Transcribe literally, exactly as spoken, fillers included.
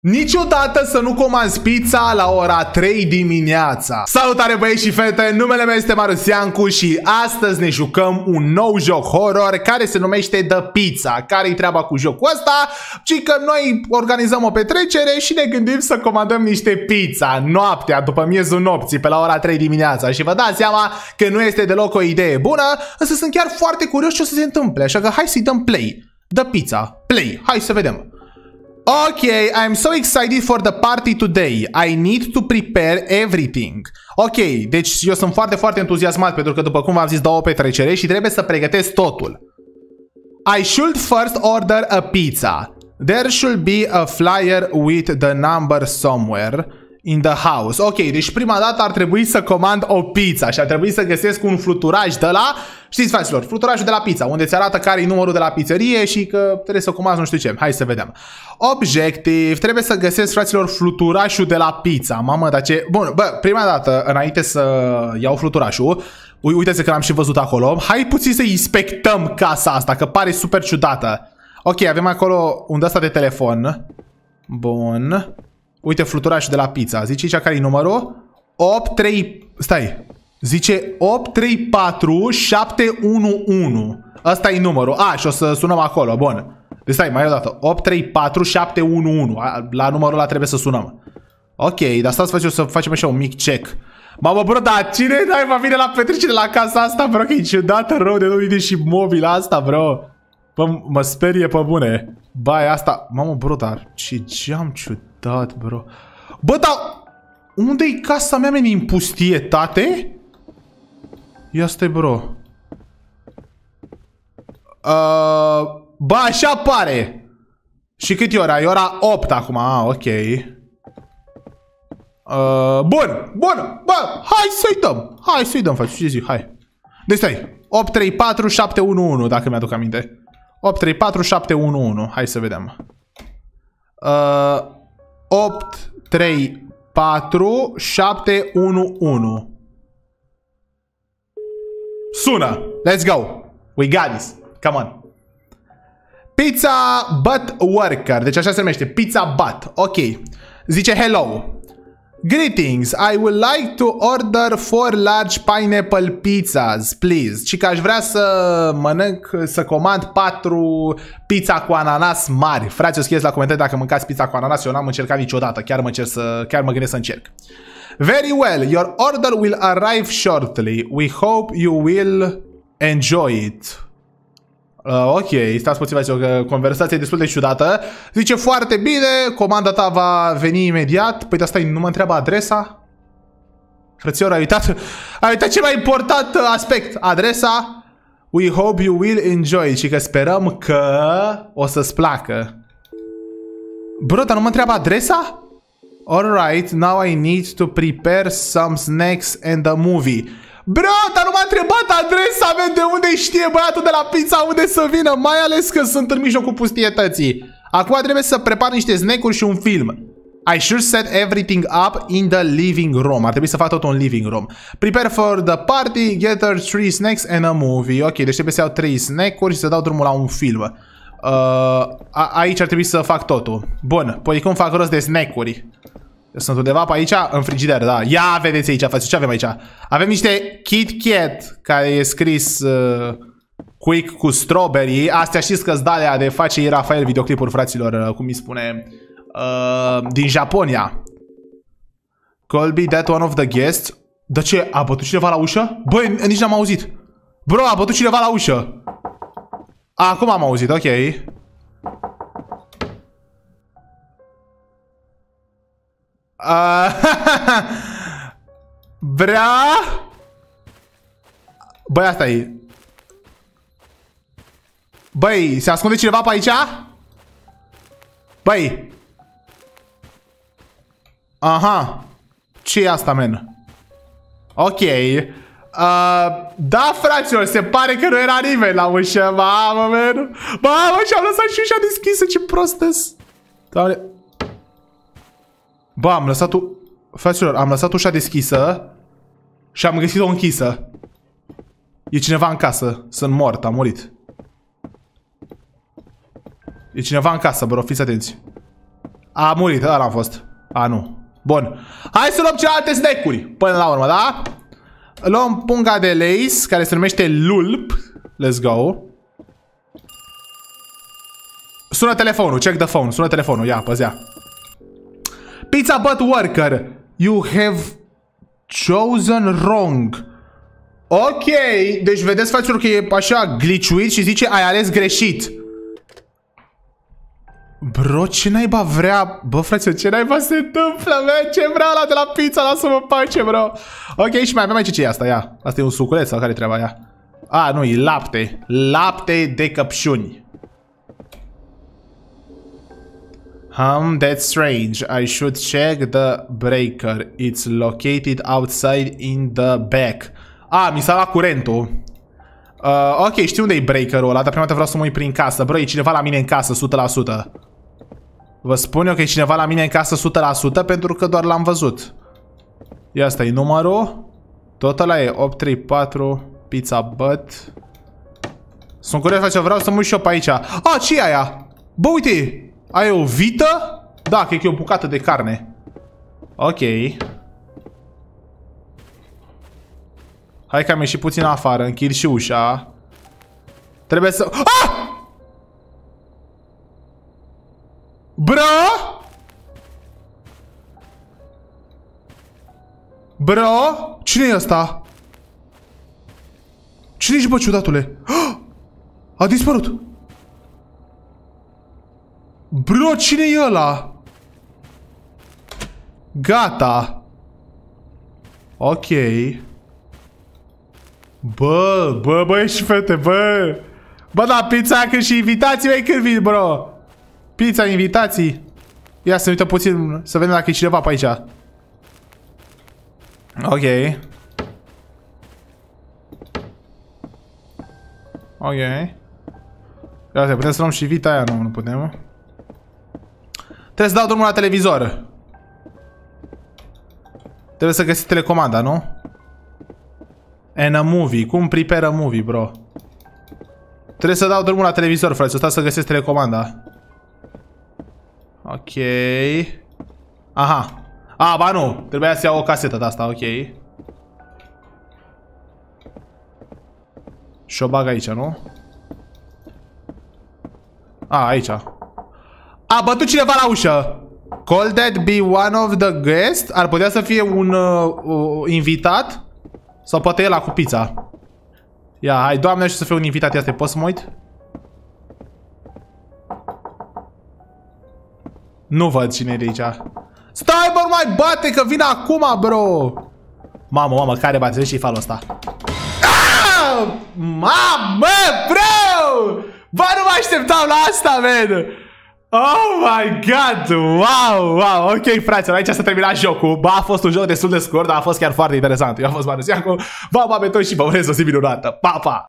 Niciodată să nu comanzi pizza la ora trei dimineața. Salutare băieți și fete, numele meu este Marusiancu și astăzi ne jucăm un nou joc horror care se numește The Pizza. Care-i treaba cu jocul ăsta? Ci că noi organizăm o petrecere și ne gândim să comandăm niște pizza noaptea, după miezul nopții, pe la ora trei dimineața. Și vă dați seama că nu este deloc o idee bună, însă sunt chiar foarte curios ce o să se întâmple, așa că hai să-i dăm play. The Pizza, play, hai să vedem. Ok, I'm so excited for the party today. I need to prepare everything. Ok, deci eu sunt foarte, foarte entuziasmat pentru că, după cum v-am zis, dau o petrecere și trebuie să pregătesc totul. I should first order a pizza. There should be a flyer with the number somewhere in the house. Ok, deci prima dată ar trebui să comand o pizza și ar trebui să găsesc un fluturaj de la... Știți, fraților, fluturajul de la pizza, unde ți arată care e numărul de la pizzerie și că trebuie să comanzi nu știu ce. Hai să vedem. Objective, trebuie să găsesc, fraților, fluturajul de la pizza. Mamă, dar ce... Bun, bă, prima dată, înainte să iau fluturajul, uite-se că l-am și văzut acolo, hai puțin să inspectăm casa asta, că pare super ciudată. Ok, avem acolo un ăsta de telefon. Bun. Uite fluturajul de la pizza. Zice aici care e numărul? opt trei... Stai. Zice opt trei patru șapte unu unu. Asta e numărul. A, și o să sunăm acolo. Bun. Deci stai, mai o dată. opt trei patru șapte unu unu. La numărul ăla trebuie să sunăm. Ok, dar stați face, o să facem așa un mic check. Mamă, bro, dar cine naiba vine la petrecere la casa asta, bro? Că e ciudată rău de nu vine și mobila asta, bro. Bă, mă sperie pe bune. Bai, asta... Mamă, bro, dar ce geam ciudat, bro. Bă, dar... Unde-i casa mea, meni, în pustietate? Ia stai, bro. Uh, bă, așa pare. Și cât e ora? E ora opt acum, ah, ok. Uh, bun, bun, bă, hai să-i dăm. Hai să-i dăm, faci, ce zic, hai. Deci stai, opt trei patru șapte unu unu, dacă mi-aduc aminte. opt trei patru șapte unu unu, hai să vedem. Uh, opt trei patru șapte unu unu. Sună. Let's go. We got this. Come on. Pizza Butt Worker. Deci așa se numește. Pizza Butt. Ok. Zice hello. Greetings. I would like to order four large pineapple pizzas, please. Și că aș vrea să mănânc, să comand patru pizza cu ananas mari. Frați, o scrieți la comentarii dacă mâncați pizza cu ananas. Eu n-am încercat niciodată. Chiar mă, cer să, chiar mă gândesc să încerc. Very well. Your order will arrive shortly. We hope you will enjoy it. Uh, ok, stați puțin, că conversația e destul de ciudată. Zice foarte bine, comanda ta va veni imediat. Păi de asta nu mă întreabă adresa? Frățior, ai uitat? Ai uitat cel mai important aspect. Adresa. We hope you will enjoy it. Și că sperăm că o să-ți placă. Bro, dar nu mă întreabă adresa? Alright, now I need to prepare some snacks and a movie. Bro, dar nu m-a întrebat adresa mea, de unde știe băiatul de la pizza unde să vină, mai ales că sunt în mijlocul pustietății. Acum trebuie să prepar niște snack-uri și un film. I should set everything up in the living room. Ar trebui să fac totul în living room. Prepare for the party, gather three snacks and a movie. Ok, deci trebuie să iau trei snack-uri și să dau drumul la un film. Uh, a aici ar trebui să fac totul. Bun, păi cum fac rost de snack-uri? Sunt undeva pe aici, în frigider, da. Ia vedeți aici, faceți, ce avem aici? Avem niște Kit Kat, care e scris uh, quick cu strawberry. Astea știți că-s de-alea de face Rafael videoclipuri, fraților, cum îi spune, uh, din Japonia. Colby, that one of the guests. De ce? A bătut cineva la ușă? Băi, nici n-am auzit. Bro, a bătut cineva la ușă. Acum am auzit, ok. Uh, Brea. Băi, asta e. Băi, se ascunde cineva pe aici? Băi. Aha. Ce e asta, man? Ok. uh, Da, fraților, se pare că nu era nimeni la ușă. Mamă, man. Mamă, și-am lăsat și ușa deschisă. Ce prostăs. Doamne. Bă, am lăsat... Fraților, am lăsat ușa deschisă și am găsit-o închisă. E cineva în casă. Sunt mort, am murit. E cineva în casă, bro, fiți atenți. A murit, ăla a fost. A, nu. Bun. Hai să luăm celelalte snack-uri. Până la urmă, da? Luăm punga de Lays, care se numește Lulp. Let's go. Sună telefonul, check the phone. Sună telefonul, ia, păzea. Pizza Butt Worker. You have chosen wrong. Ok, deci vedeți, fraților, că e așa glitchuit și zice ai ales greșit. Bro, ce naiba vrea? Bă, frate, ce naiba se întâmplă, man? Ce vrea ăla de la pizza? Lasă-mă pace, bro. Ok, și mai avem aici ce e asta, ia. Asta e un suculeț sau care treaba, ia? A, nu, e lapte. Lapte de căpșuni. Hmm, that's strange. I should check the breaker. It's located outside in the back. A, mi s-a luat curentul. Uh, ok, știu unde e breakerul ăla, dar prima dată vreau să mă uit prin casă. Bro, e cineva la mine în casă, o sută la sută. Vă spun eu că e cineva la mine în casă o sută la sută pentru că doar l-am văzut. Ia, asta e numărul. Tot ăla e opt trei patru Pizza Butt. Sunt curios, face, vreau să mă uit și eu pe aici. Ah, ce e aia? Bă, uite! Ai o vită? Da, cred că e o bucată de carne. Ok. Hai că am ieșit puțin afară, închid și ușa. Trebuie să... Ah! Bro? Bro? Cine e ăsta? Cine ești, bă, ciudatule? Ah! A dispărut. Bro, cine e ăla? Gata. Ok. Bă, bă, băieți și fete, bă. Bă, da, pizza când și invitații mei când vin, bro. Pizza, invitații. Ia să ne uităm puțin, să vedem dacă e cineva pe aici. Ok. Ok. Ia să putem să luăm și vita aia, nu, nu putem. Trebuie să dau drumul la televizor. Trebuie să găsiți telecomanda, nu? And a movie. Cum prepare a movie, bro? Trebuie să dau drumul la televizor, frate. Să stau să găsesc telecomanda. Ok. Aha. A, ba nu. Trebuia să iau o casetă de asta, ok. Și o bag aici, nu? A, aici. A bătut cineva la ușă. Could that be one of the guests? Ar putea să fie un uh, uh, invitat? Sau poate el cu pizza. Ia, hai, doamne, și să fie un invitat. Ia, poți să mă uit? Nu văd cine e de aici. Stai, bă, nu mai bate, că vine acum, bro. Mamă, mamă, care bate? Vezi ce-i falul ăsta? Ah! Mamă, bro! Bă, nu mă așteptam la asta, man! Oh my god! Wow, wow! Ok, fraților, aici s-a terminat jocul. Ba, a fost un joc destul de scurt, dar a fost chiar foarte interesant. Eu am fost Marius Iancu. V-am abentat și vă urez o zi minunată. Pa, pa!